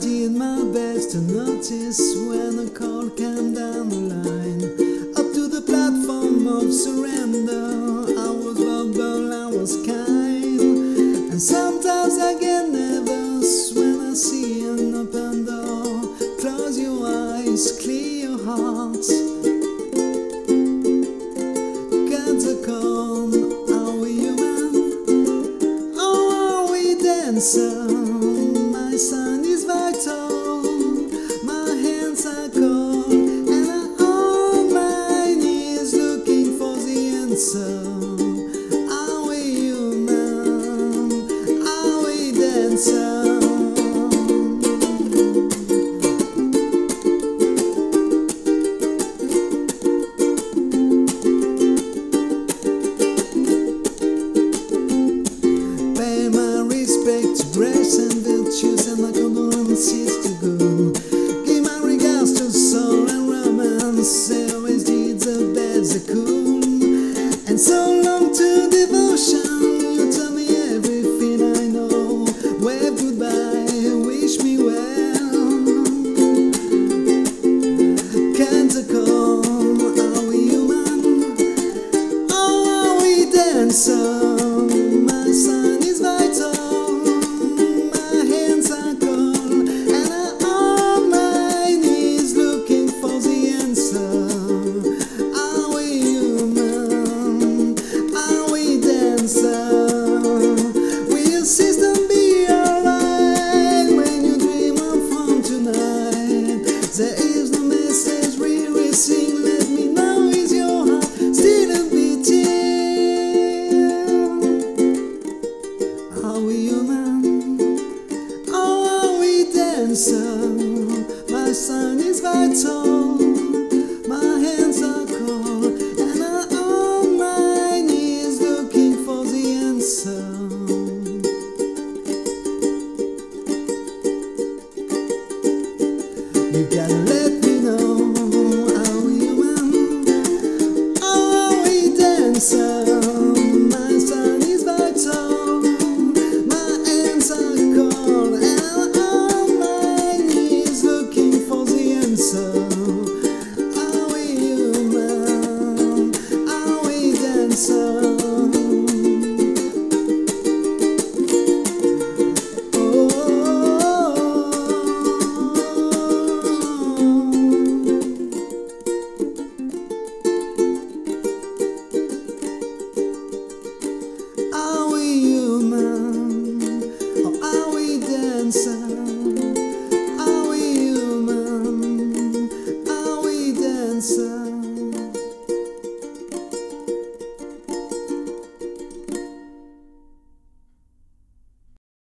did my best to notice when a call came down the line. Up to the platform of surrender, I was verbal, I was kind. And sometimes I get nervous when I see an open door. Close your eyes, clear your heart. Get the call, are we human? Or are we dancer? My son is vital, my hands are cold, and I'm on my knees looking for the answer. Are we human? Are we dancer? Pay my respect to grace and virtues and my condolences to good. Give my regards to soul and romance. They always did the best they could. And so long to devotion. You tell me everything I know. Wave goodbye, wish me well. Can't I come? Are we human? Or are we dancer? My son is vital. Will system be alright when you dream of home tonight? There is no message we sing. Let me know, is your heart still beating? Are we human? Or are we dancer? My son is vital. My hands are cold, and I'm on my knees looking for the answer. You gotta let me know, are we human? Or are we dancer? My son is vital. My hands are cold, and I'm on my knees looking for the answer. Are we human? Are we dancer? Are we human? Or are we dancer? Are we human? Are we dancer?